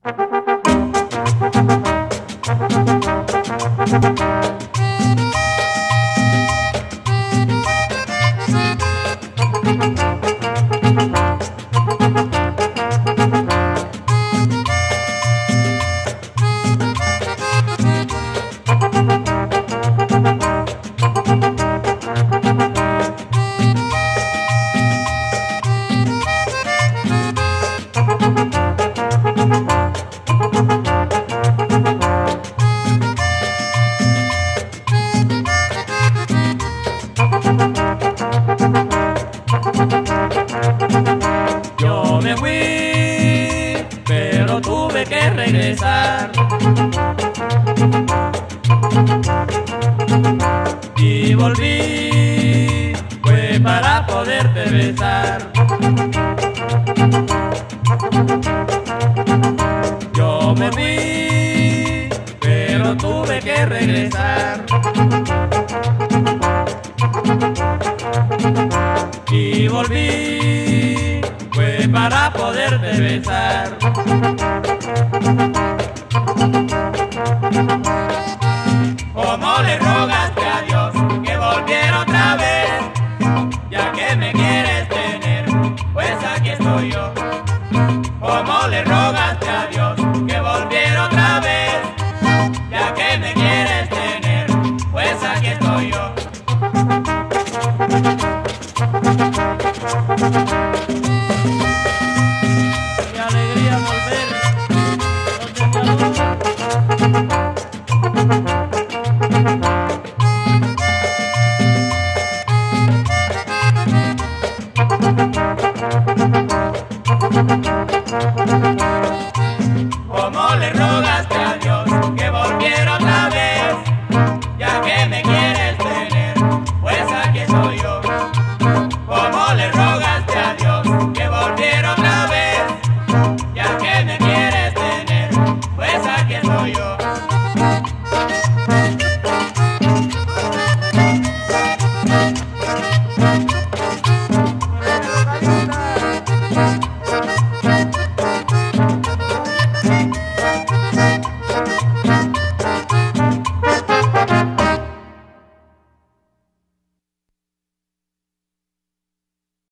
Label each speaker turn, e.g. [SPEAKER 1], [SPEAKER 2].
[SPEAKER 1] Yo me fui, pero tuve que regresar. Y volví, fue para poderte besar. Yo me fui, pero tuve que regresar. Y volví, fue para poderte besar. ¿Cómo le rogaste a Dios que volviera otra vez? Ya que me quieres tener, pues aquí estoy yo. ¿Cómo le rogaste a Dios que volviera otra vez? Ya que me quieres tener, pues aquí estoy yo. Qué alegría volver donde mi amor. ¿Cómo le rogaste a Dios que volviera otra vez? Ya que me quieres tener, pues aquí estoy yo. ¿Cómo le rogaste a Dios que volviera otra vez? Ya que me quieres tener, pues aquí estoy yo.